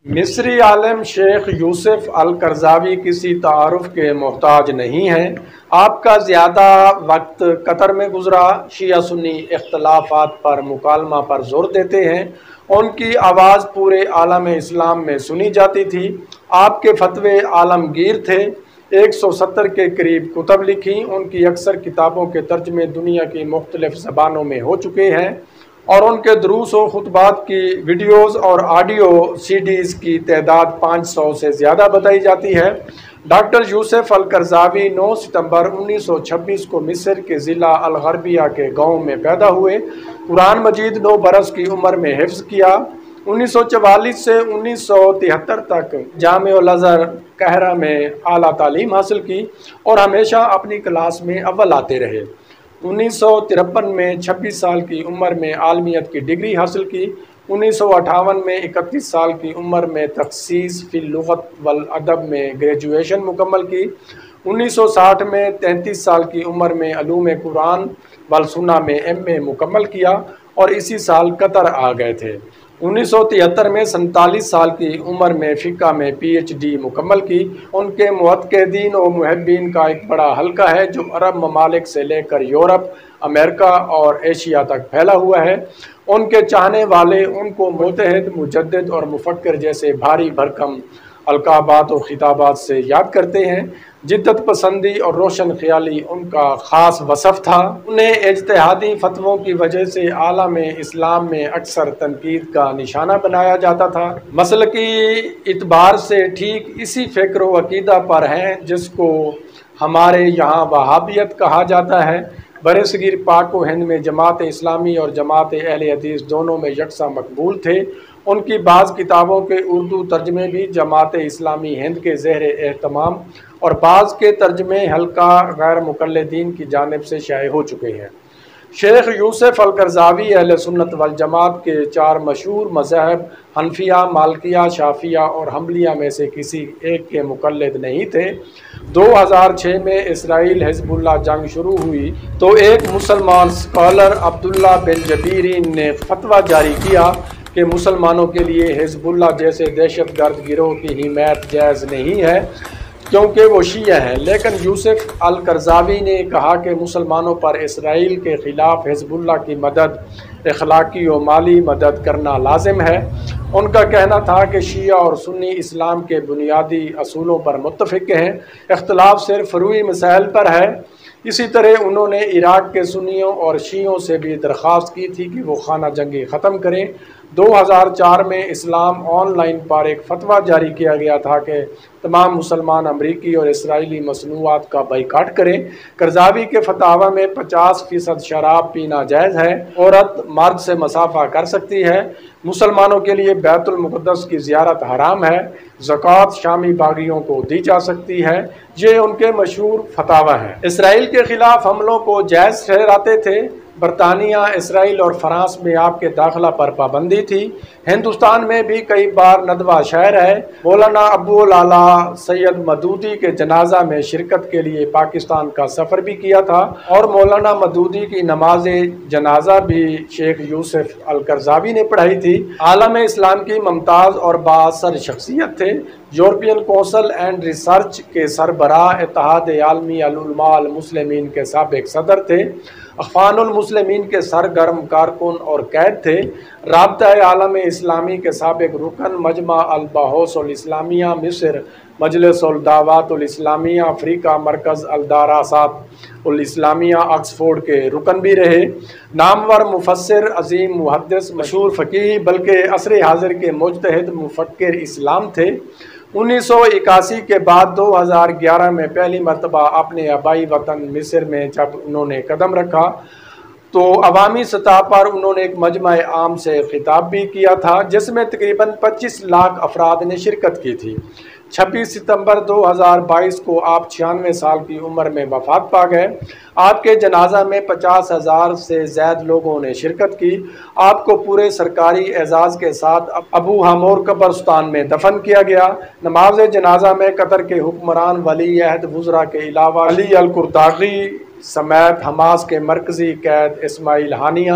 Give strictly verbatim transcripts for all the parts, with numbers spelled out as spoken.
مصری عالم شیخ یوسف القرضاوی کسی تعارف کے محتاج نہیں ہیں۔ آپ کا زیادہ وقت قطر میں گزرا، شیعہ سنی اختلافات پر مکالمہ پر زور دیتے ہیں، ان کی آواز پورے عالم اسلام میں سنی جاتی تھی۔ آپ کے فتوے عالمگیر تھے، ایک سو ستر کے قریب کتب لکھی، ان کی اکثر کتابوں کے ترجمے دنیا کی مختلف زبانوں میں ہو چکے ہیں، اور ان کے دروس و خطبات کی ویڈیوز اور آڈیو سی ڈیز کی تعداد پانچ سو سے زیادہ بتائی جاتی ہے۔ ڈاکٹر یوسف القرضاوی نو ستمبر انیس سو چھبیس کو مصر کے ضلع الغربیہ کے گاؤں میں پیدا ہوئے۔ قرآن مجید نو برس کی عمر میں حفظ کیا۔ انیس سو چوالیس سے انیس سو تہتر تک جامعہ الازہر قاہرہ میں اعلیٰ تعلیم حاصل کی اور ہمیشہ اپنی کلاس میں اول آتے رہے۔ انیس سو ترپن میں چھبیس سال کی عمر میں عالمیت کی ڈگری حاصل کی۔ انیس سو اٹھاون میں اکتیس سال کی عمر میں تخصیص فی اللغت والادب میں گریجویشن مکمل کی۔ انیس سو ساٹھ میں تینتیس سال کی عمر میں علوم قرآن والسنہ میں ایم اے مکمل کیا اور اسی سال قطر آ گئے تھے۔ انیس سو تہتر میں سینتالیس سال کی عمر میں فقہ میں پی ایچ ڈی مکمل کی۔ ان کے معتقدین و محبین کا ایک بڑا حلقہ ہے جو عرب ممالک سے لے کر یورپ، امریکہ اور ایشیا تک پھیلا ہوا ہے۔ ان کے چاہنے والے ان کو متحد، مجدد اور مفکر جیسے بھاری بھرکم القابات و خطابات سے یاد کرتے ہیں۔ جدت پسندی اور روشن خیالی ان کا خاص وصف تھا۔ انہیں اجتہادی فتووں کی وجہ سے عالم اسلام میں اکثر تنقید کا نشانہ بنایا جاتا تھا۔ مسلکی اعتبار سے ٹھیک اسی فکر و عقیدہ پر ہیں جس کو ہمارے یہاں وہابیت کہا جاتا ہے۔ برصغیر پاک و ہند میں جماعت اسلامی اور جماعت اہل حدیث دونوں میں یکساں مقبول تھے۔ ان کی بعض کتابوں کے اردو ترجمے بھی جماعت اسلامی ہند کے زیر اہتمام اور بعض کے ترجمے حلقہ غیر مقلدین کی جانب سے شائع ہو چکے ہیں۔ شیخ یوسف القرضاوی اہل سنت والجماعت کے چار مشہور مذاہب حنفیہ، مالکیہ، شافعیہ اور حنبلیہ میں سے کسی ایک کے مقلد نہیں تھے۔ دو ہزار چھ میں اسرائیل حزب اللہ جنگ شروع ہوئی تو ایک مسلمان اسکالر عبداللہ بن جبیرین نے فتویٰ جاری کیا کہ مسلمانوں کے لیے حزب اللہ جیسے دہشت گرد گروہ کی حمایت جائز نہیں ہے کیونکہ وہ شیعہ ہیں، لیکن یوسف القرضاوی نے کہا کہ مسلمانوں پر اسرائیل کے خلاف حزب اللہ کی مدد، اخلاقی و مالی مدد کرنا لازم ہے۔ ان کا کہنا تھا کہ شیعہ اور سنی اسلام کے بنیادی اصولوں پر متفق ہیں، اختلاف صرف فروعی مسائل پر ہے۔ اسی طرح انہوں نے عراق کے سنیوں اور شیعوں سے بھی درخواست کی تھی کہ وہ خانہ جنگی ختم کریں۔ دو ہزار چار میں اسلام آن لائن پر ایک فتویٰ جاری کیا گیا تھا کہ تمام مسلمان امریکی اور اسرائیلی مصنوعات کا بائیکاٹ کریں۔ قرضاوی کے فتاوی میں پچاس فیصد شراب پینا جائز ہے، عورت مرد سے مصافحہ کر سکتی ہے، مسلمانوں کے لیے بیت المقدس کی زیارت حرام ہے، زکوٰۃ شامی باغیوں کو دی جا سکتی ہے۔ یہ ان کے مشہور فتاوی ہیں۔ اسرائیل کے خلاف حملوں کو جائز ٹھہراتے تھے۔ برطانیہ، اسرائیل اور فرانس میں آپ کے داخلہ پر پابندی تھی۔ ہندوستان میں بھی کئی بار ندوہ شہر ہے۔ مولانا ابو العلا سید مودودی کے جنازہ میں شرکت کے لیے پاکستان کا سفر بھی کیا تھا اور مولانا مودودی کی نماز جنازہ بھی شیخ یوسف القرضاوی نے پڑھائی تھی۔ عالم اسلام کی ممتاز اور بااثر شخصیت تھے۔ یورپین کونسل اینڈ ریسرچ کے سربراہ، اتحاد عالمی العلماء المسلمین کے سابق صدر تھے، اخوان المسلمین کے سرگرم کارکن اور قائد تھے، رابطہ عالم اسلامی کے سابق رکن، مجمع البحوث الاسلامیہ مصر، مجلس الدعوات الاسلامیہ افریقہ، مرکز الدراسات الاسلامیہ آکسفورڈ کے رکن بھی رہے، نامور مفسر، عظیم محدث، مشہور فقیہ، بلکہ عصر حاضر کے مجتہد مفکر اسلام تھے۔ انیس سو اکاسی کے بعد دو ہزار گیارہ میں پہلی مرتبہ اپنے آبائی وطن مصر میں جب انہوں نے قدم رکھا تو عوامی سطح پر انہوں نے ایک مجمع عام سے خطاب بھی کیا تھا جس میں تقریباً پچیس لاکھ افراد نے شرکت کی تھی۔ چھبیس ستمبر دو ہزار بائیس کو آپ چھیانوے سال کی عمر میں وفات پا گئے۔ آپ کے جنازہ میں پچاس ہزار سے زائد لوگوں نے شرکت کی۔ آپ کو پورے سرکاری اعزاز کے ساتھ ابو ہمور قبرستان میں دفن کیا گیا۔ نماز جنازہ میں قطر کے حکمران، ولی عہد، وزراء کے علاوہ علی القرطاغی سمیت حماس کے مرکزی قائد اسماعیل ہانیہ،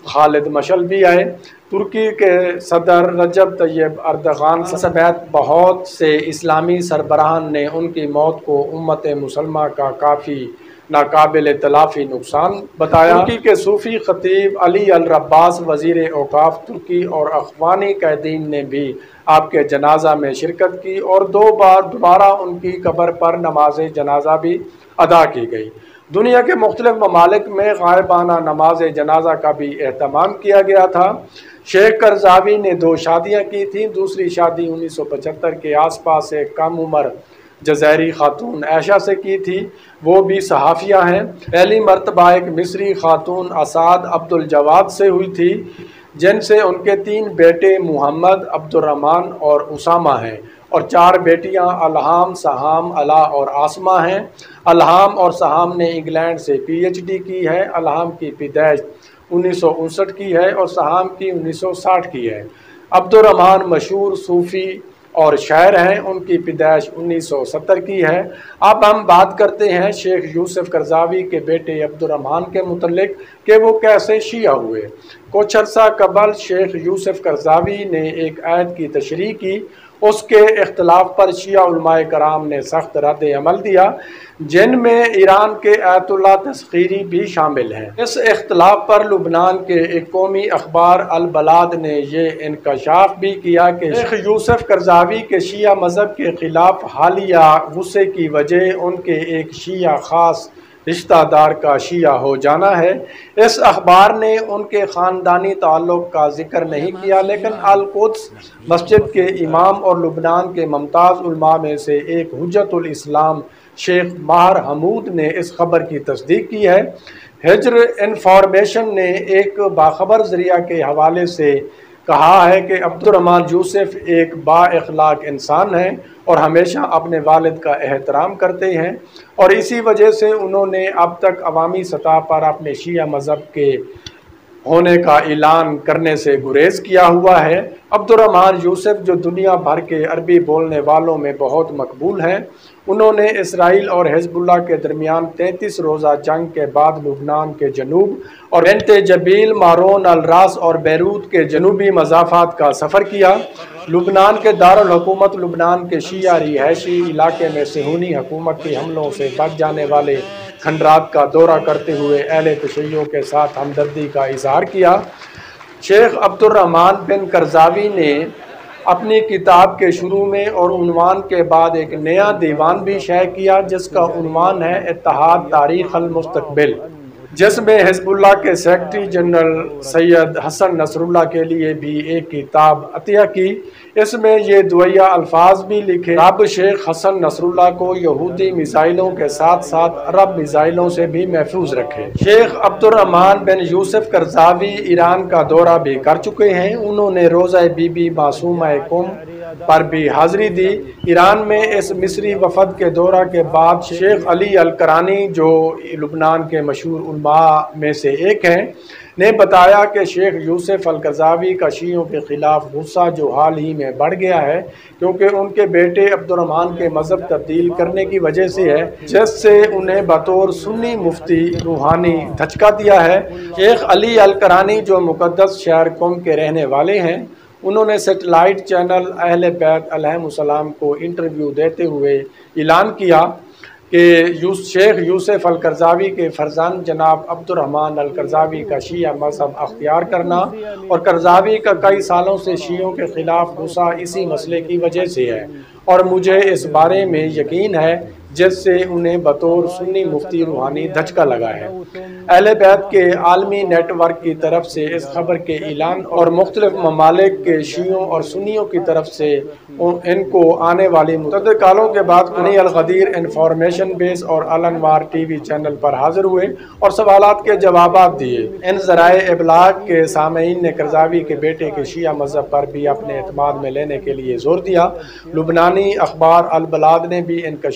خالد مشعل بھی آئے۔ ترکی کے صدر رجب طیب اردغان سمیت بہت سے اسلامی سربراہان نے ان کی موت کو امت مسلمہ کا کافی ناقابل تلافی نقصان بتایا۔ ترکی کے صوفی خطیب علی الرباس وزیر اوقاف ترکی اور اخوانی قائدین نے بھی آپ کے جنازہ میں شرکت کی اور دو بار دوبارہ ان کی قبر پر نماز جنازہ بھی ادا کی گئی۔ دنیا کے مختلف ممالک میں غائبانہ نماز جنازہ کا بھی اہتمام کیا گیا تھا۔ شیخ قرضاوی نے دو شادیاں کی تھیں۔ دوسری شادی انیس سو پچہتر کے آس پاس ایک کم عمر جزائری خاتون عائشہ سے کی تھی، وہ بھی صحافیہ ہیں۔ پہلی مرتبہ ایک مصری خاتون اسعد عبدالجواد سے ہوئی تھی، جن سے ان کے تین بیٹے محمد، عبد الرحمن اور اسامہ ہیں، اور چار بیٹیاں الہام، سہام، علا اور آسمہ ہیں۔ الہام اور سہام نے انگلینڈ سے پی ایچ ڈی کی ہے۔ الہام کی پیدائش انیس سو انسٹھ کی ہے اور سہام کی انیس سو ساٹھ کی ہے۔ عبد الرحمن مشہور صوفی اور شاعر ہیں، ان کی پیدائش انیس سو ستر کی ہے۔ اب ہم بات کرتے ہیں شیخ یوسف قرضاوی کے بیٹے عبد الرحمن کے متعلق کہ وہ کیسے شیعہ ہوئے۔ کچھ عرصہ قبل شیخ یوسف قرضاوی نے ایک آیت کی تشریح کی۔ اس کے اختلاف پر شیعہ علماء کرام نے سخت رد عمل دیا، جن میں ایران کے آیت اللہ تسخیری بھی شامل ہیں۔ اس اختلاف پر لبنان کے ایک قومی اخبار البلاد نے یہ انکشاف بھی کیا کہ شیخ یوسف قرضاوی کے شیعہ مذہب کے خلاف حالیہ غصے کی وجہ ان کے ایک شیعہ خاص رشتہ دار کا شیعہ ہو جانا ہے۔ اس اخبار نے ان کے خاندانی تعلق کا ذکر نہیں کیا، لیکن القدس مسجد کے امام اور لبنان کے ممتاز علماء میں سے ایک حجت الاسلام شیخ ماہر حمود نے اس خبر کی تصدیق کی ہے۔ ہجر انفارمیشن نے ایک باخبر ذریعہ کے حوالے سے کہا ہے کہ عبد الرحمن یوسف ایک با اخلاق انسان ہیں اور ہمیشہ اپنے والد کا احترام کرتے ہیں، اور اسی وجہ سے انہوں نے اب تک عوامی سطح پر اپنے شیعہ مذہب کے ہونے کا اعلان کرنے سے گریز کیا ہوا ہے۔ عبد الرحمن یوسف جو دنیا بھر کے عربی بولنے والوں میں بہت مقبول ہیں، انہوں نے اسرائیل اور حزب اللہ کے درمیان تینتیس روزہ جنگ کے بعد لبنان کے جنوب اور بنت جبیل، مارون الراس اور بیروت کے جنوبی مضافات کا سفر کیا۔ لبنان کے دارالحکومت لبنان کے شیعہ رہائشی علاقے میں صہیونی حکومت کے حملوں سے بچ جانے والے کھنڈرات کا دورہ کرتے ہوئے اہل تشیع کے ساتھ ہمدردی کا اظہار کیا۔ شیخ عبد الرحمن بن قرضاوی نے اپنی کتاب کے شروع میں اور عنوان کے بعد ایک نیا دیوان بھی شائع کیا، جس کا عنوان ہے اتحاد تاریخ المستقبل، جس میں حزب اللہ کے سیکرٹری جنرل سید حسن نصر اللہ کے لیے بھی ایک کتاب عطیہ کی۔ اس میں یہ دعائیہ الفاظ بھی لکھے، رب شیخ حسن نصر اللہ کو یہودی میزائلوں کے ساتھ ساتھ عرب میزائلوں سے بھی محفوظ رکھے۔ شیخ عبد الرحمن بن یوسف قرضاوی ایران کا دورہ بھی کر چکے ہیں۔ انہوں نے روضہ بی بی معصومہ قم پر بھی حاضری دی۔ ایران میں اس مصری وفد کے دورہ کے بعد شیخ علی الکرانی، جو لبنان کے مشہور علماء میں سے ایک ہیں، نے بتایا کہ شیخ یوسف القرضاوی کا شیعوں کے خلاف غصہ جو حال ہی میں بڑھ گیا ہے، کیونکہ ان کے بیٹے عبد الرحمن کے مذہب تبدیل کرنے کی وجہ سے ہے، جس سے انہیں بطور سنی مفتی روحانی دھچکا دیا ہے۔ شیخ علی الکرانی جو مقدس شہر قم کے رہنے والے ہیں، انہوں نے سیٹلائٹ چینل اہل بیت علیہم السلام کو انٹرویو دیتے ہوئے اعلان کیا کہ شیخ یوسف القرضاوی کے فرزند جناب عبد الرحمن القرضاوی کا شیعہ مذہب اختیار کرنا اور قرضاوی کا کئی سالوں سے شیعوں کے خلاف غصہ اسی مسئلے کی وجہ سے ہے، اور مجھے اس بارے میں یقین ہے جس سے انہیں بطور سنی مفتی روحانی دھچکا لگا ہے۔ اہل بیت کے عالمی نیٹ ورک کی طرف سے اس خبر کے اعلان اور مختلف ممالک کے شیعوں اور سنیوں کی طرف سے ان کو آنے والی متعدد کالوں کے بعد غنی القدیر انفارمیشن بیس اور الانوار ٹی وی چینل پر حاضر ہوئے اور سوالات کے جوابات دیے۔ ان ذرائع ابلاغ کے سامعین نے قرضاوی کے بیٹے کے شیعہ مذہب پر بھی اپنے اعتماد میں لینے کے لیے زور دیا۔ لبنانی اخبار البلاد نے بھی انکشاف کیا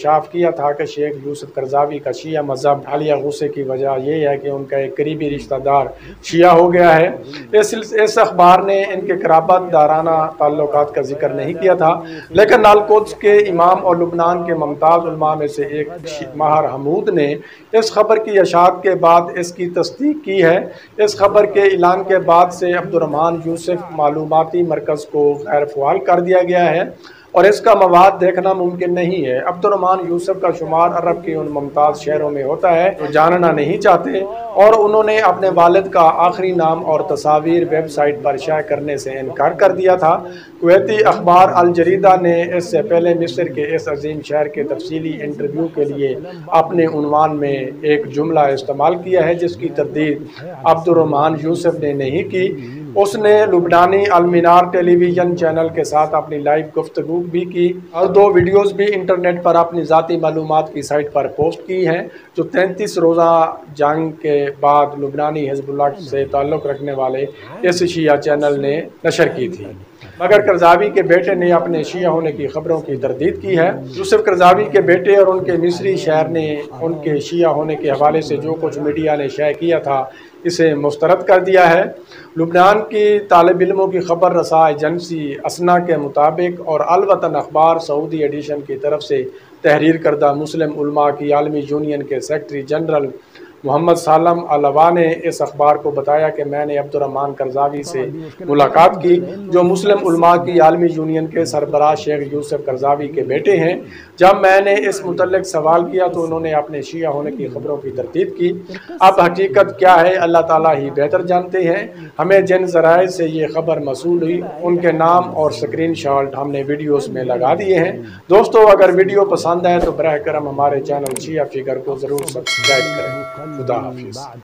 دیا تھا کہ شیخ یوسف قرضاوی کا شیعہ مذہب حالیہ غصے کی وجہ یہ ہے کہ ان کا ایک قریبی رشتہ دار شیعہ ہو گیا ہے۔ اس اس اخبار نے ان کے قرابت دارانہ تعلقات کا ذکر نہیں کیا تھا، لیکن نالقدس کے امام اور لبنان کے ممتاز علماء میں سے ایک ماہر حمود نے اس خبر کی اشاعت کے بعد اس کی تصدیق کی ہے۔ اس خبر کے اعلان کے بعد سے عبدالرحمن یوسف معلوماتی مرکز کو غیر فعال کر دیا گیا ہے اور اس کا مواد دیکھنا ممکن نہیں ہے۔ عبدالرحمن یوسف کا شمار عرب کے ان ممتاز شہروں میں ہوتا ہے جو جاننا نہیں چاہتے، اور انہوں نے اپنے والد کا آخری نام اور تصاویر ویب سائٹ پر شائع کرنے سے انکار کر دیا تھا۔ کویتی اخبار الجریدہ نے اس سے پہلے مصر کے اس عظیم شہر کے تفصیلی انٹرویو کے لیے اپنے عنوان میں ایک جملہ استعمال کیا ہے جس کی تردید عبدالرحمن یوسف نے نہیں کی۔ اس نے لبنانی المنار ٹیلی ویژن چینل کے ساتھ اپنی لائیو گفتگو بھی کی اور دو ویڈیوز بھی انٹرنیٹ پر اپنی ذاتی معلومات کی سائٹ پر پوسٹ کی ہیں جو تینتیس روزہ جنگ کے بعد لبنانی حزب اللہ سے تعلق رکھنے والے اس شیعہ چینل نے نشر کی تھی۔ مگر قرضاوی کے بیٹے نے اپنے شیعہ ہونے کی خبروں کی تردید کی ہے۔ یوسف قرضاوی کے بیٹے اور ان کے مصری شہر نے ان کے شیعہ ہونے کے حوالے سے جو کچھ میڈیا نے شائع کیا تھا اسے مسترد کر دیا ہے۔ لبنان کی طالب علموں کی خبر رساں ایجنسی اسنا کے مطابق اور الوطن اخبار سعودی ایڈیشن کی طرف سے تحریر کردہ مسلم علماء کی عالمی یونین کے سیکرٹری جنرل محمد سالم علوا نے اس اخبار کو بتایا کہ میں نے عبدالرحمن قرضاوی سے ملاقات کی جو مسلم علماء کی عالمی یونین کے سربراہ شیخ یوسف قرضاوی کے بیٹے ہیں۔ جب میں نے اس متعلق سوال کیا تو انہوں نے اپنے شیعہ ہونے کی خبروں کی تردید کی۔ اب حقیقت کیا ہے اللہ تعالیٰ ہی بہتر جانتے ہیں۔ ہمیں جن ذرائع سے یہ خبر موصول ہوئی ان کے نام اور سکرین شاٹ ہم نے ویڈیوز میں لگا دیے ہیں۔ دوستو اگر ویڈیو پسند ہے تو براہ کرم ہمارے چینل شیعہ فگر کو ضرور سبسکرائب کریں۔ خدا حافظ۔